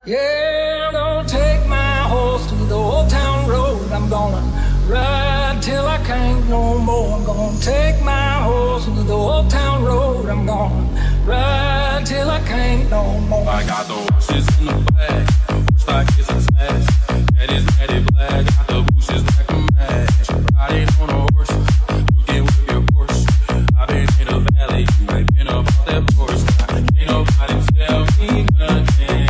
Yeah, I'm gonna take my horse to the old town road. I'm gonna ride till I can't no more. I'm gonna take my horse to the old town road. I'm gonna ride till I can't no more. I got the horses in the bag, horse like it's a smash. That is matted black, got the bushes like a match. Riding on a horse, you can whip your horse. I've been in the valley, you ain't been up on that horse. Ain't nobody tell me nothing.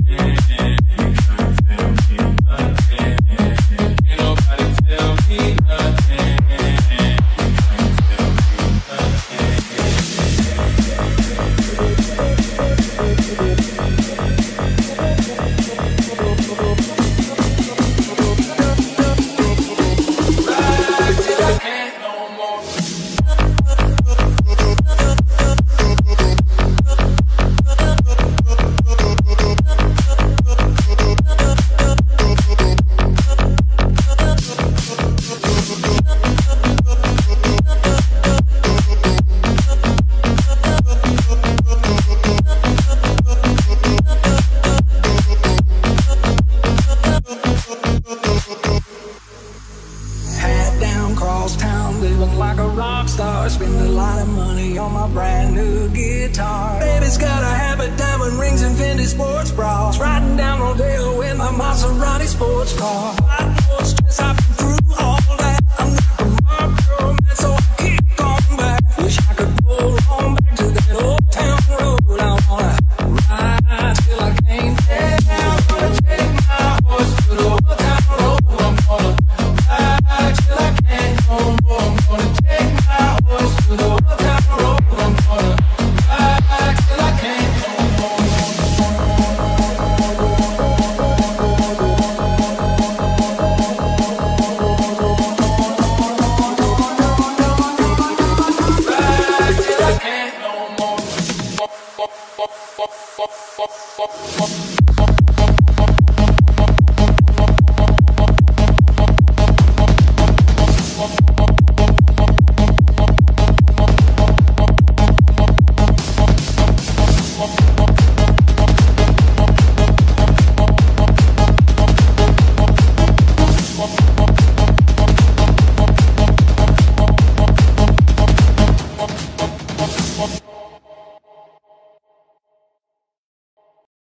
Cross town, living like a rock star. Spend a lot of money on my brand new guitar. Baby's got a habit, diamond rings and Fendi sports bras. Riding down Rodeo in my Maserati sports car. I know stress I've been through.